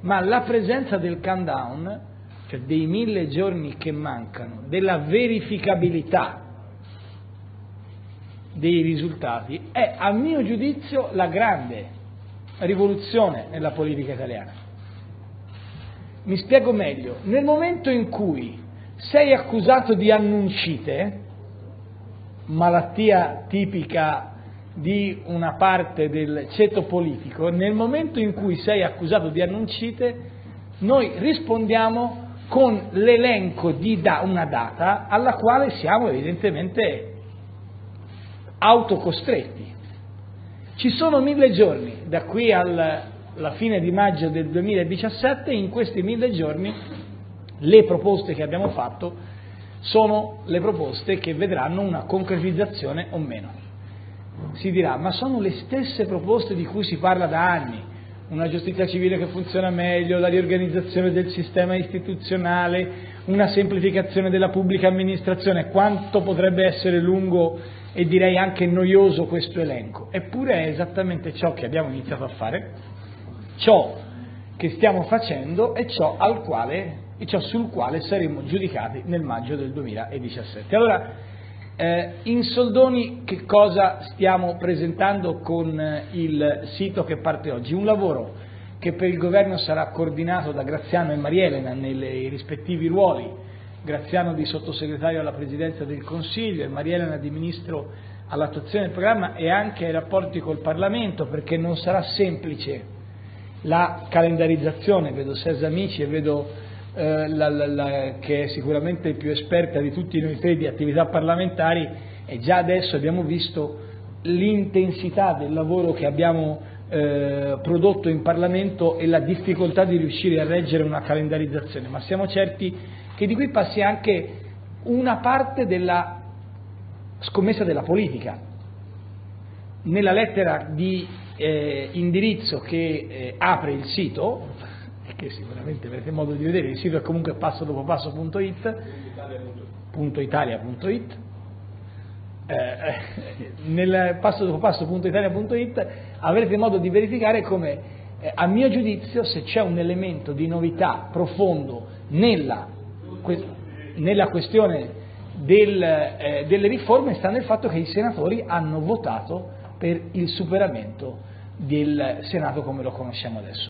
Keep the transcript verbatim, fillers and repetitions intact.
ma la presenza del countdown, cioè dei mille giorni che mancano, della verificabilità dei risultati, è a mio giudizio la grande rivoluzione nella politica italiana. Mi spiego meglio: nel momento in cui sei accusato di annuncite, malattia tipica di una parte del ceto politico, nel momento in cui sei accusato di annuncite, noi rispondiamo con l'elenco di da una data alla quale siamo evidentemente autocostretti. Ci sono mille giorni da qui al, alla fine di maggio del duemiladiciassette, in questi mille giorni le proposte che abbiamo fatto sono le proposte che vedranno una concretizzazione o meno. Si dirà, ma sono le stesse proposte di cui si parla da anni: una giustizia civile che funziona meglio, la riorganizzazione del sistema istituzionale, una semplificazione della pubblica amministrazione. Quanto potrebbe essere lungo e direi anche noioso questo elenco. Eppure è esattamente ciò che abbiamo iniziato a fare, ciò che stiamo facendo e ciò, al quale, e ciò sul quale saremo giudicati nel maggio del duemiladiciassette. Allora, eh, in soldoni, che cosa stiamo presentando con il sito che parte oggi? Un lavoro che per il governo sarà coordinato da Graziano e Marielena nei rispettivi ruoli: Graziano di sottosegretario alla Presidenza del Consiglio e Marielena di ministro all'attuazione del programma e anche ai rapporti col Parlamento, perché non sarà semplice la calendarizzazione. Vedo Sergio Amici e vedo eh, la, la, la, che è sicuramente più esperta di tutti noi tre di attività parlamentari, e già adesso abbiamo visto l'intensità del lavoro che abbiamo eh, prodotto in Parlamento e la difficoltà di riuscire a reggere una calendarizzazione, ma siamo certi che di qui passi anche una parte della scommessa della politica. Nella lettera di eh, indirizzo che eh, apre il sito, che sicuramente avrete modo di vedere, il sito è comunque passo dopo passo punto it, punto italia punto it, eh, nel passo dopo passo punto italia punto it avrete modo di verificare come, eh, a mio giudizio, se c'è un elemento di novità profondo nella nella questione del, eh, delle riforme, sta nel fatto che i senatori hanno votato per il superamento del Senato come lo conosciamo adesso.